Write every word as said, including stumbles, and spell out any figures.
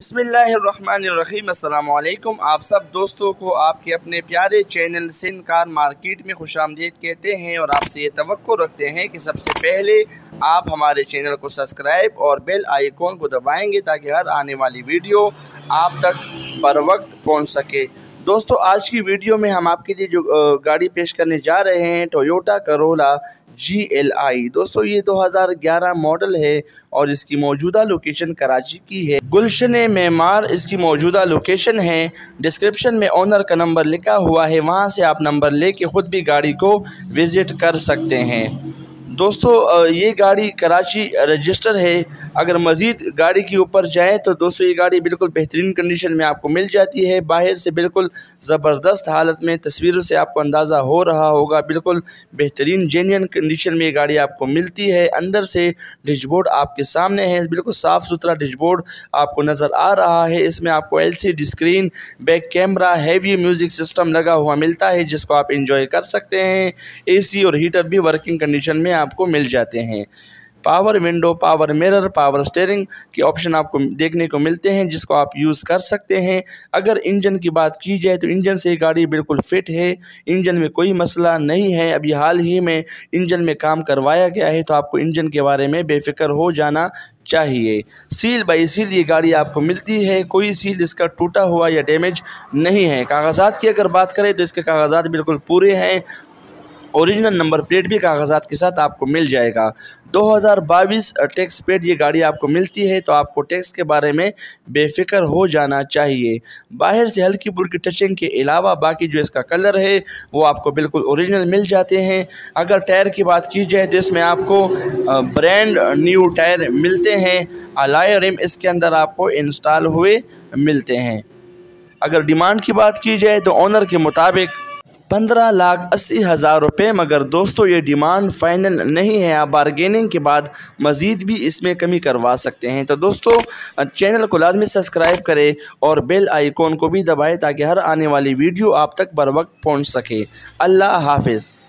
बिस्मिल्लाहिर्रहमानिर्रहीम। अस्सलाम वालेकुम। आप सब दोस्तों को आपके अपने प्यारे चैनल सिंध कार मार्केट में खुशामदीद कहते हैं और आपसे ये तवक्को रखते हैं कि सबसे पहले आप हमारे चैनल को सब्सक्राइब और बेल आइकॉन को दबाएंगे ताकि हर आने वाली वीडियो आप तक बर वक्त पहुँच सके। दोस्तों, आज की वीडियो में हम आपके लिए जो गाड़ी पेश करने जा रहे हैं Toyota Corolla G L I. दोस्तों, ये दो हज़ार ग्यारह मॉडल है और इसकी मौजूदा लोकेशन कराची की है। गुलशन मेमार इसकी मौजूदा लोकेशन है। डिस्क्रिप्शन में ओनर का नंबर लिखा हुआ है, वहाँ से आप नंबर लेके ख़ुद भी गाड़ी को विज़िट कर सकते हैं। दोस्तों, ये गाड़ी कराची रजिस्टर है। अगर मज़ीद गाड़ी के ऊपर जाएँ तो दोस्तों ये गाड़ी बिल्कुल बेहतरीन कंडीशन में आपको मिल जाती है। बाहर से बिल्कुल ज़बरदस्त हालत में, तस्वीरों से आपको अंदाज़ा हो रहा होगा, बिल्कुल बेहतरीन जेन्युइन कंडीशन में ये गाड़ी आपको मिलती है। अंदर से डैशबोर्ड आपके सामने है, बिल्कुल साफ़ सुथरा डैशबोर्ड आपको नज़र आ रहा है। इसमें आपको L C D screen, back camera, heavy music system लगा हुआ मिलता है जिसको आप इंजॉय कर सकते हैं। ए सी और हीटर भी वर्किंग कंडीशन में आपको मिल जाते हैं। Power window, power mirror, power steering के ऑप्शन आपको देखने को मिलते हैं जिसको आप यूज़ कर सकते हैं। अगर इंजन की बात की जाए तो इंजन से गाड़ी बिल्कुल फिट है, इंजन में कोई मसला नहीं है। अभी हाल ही में इंजन में काम करवाया गया है तो आपको इंजन के बारे में बेफिक्र हो जाना चाहिए। सील बाई सील ये गाड़ी आपको मिलती है, कोई सील इसका टूटा हुआ या डैमेज नहीं है। कागजात की अगर बात करें तो इसके कागजात बिल्कुल पूरे हैं। ओरिजिनल नंबर प्लेट भी कागजात के साथ आपको मिल जाएगा। दो हज़ार बाईस टैक्स पेड ये गाड़ी आपको मिलती है तो आपको टैक्स के बारे में बेफिक्र हो जाना चाहिए। बाहर से हल्की फुल्की टचिंग के अलावा बाकी जो इसका कलर है वो आपको बिल्कुल ओरिजिनल मिल जाते हैं। अगर टायर की बात की जाए तो इसमें आपको ब्रांड न्यू टायर मिलते हैं। अलॉय रिम इसके अंदर आपको इंस्टॉल हुए मिलते हैं। अगर डिमांड की बात की जाए तो ओनर के मुताबिक पंद्रह लाख अस्सी हज़ार रुपये, मगर दोस्तों ये डिमांड फाइनल नहीं है। आप बारगेनिंग के बाद मज़ीद भी इसमें कमी करवा सकते हैं। तो दोस्तों, चैनल को लाजमी सब्सक्राइब करें और बेल आइकॉन को भी दबाएं ताकि हर आने वाली वीडियो आप तक बर वक्त पहुँच सके। अल्लाह हाफिज़।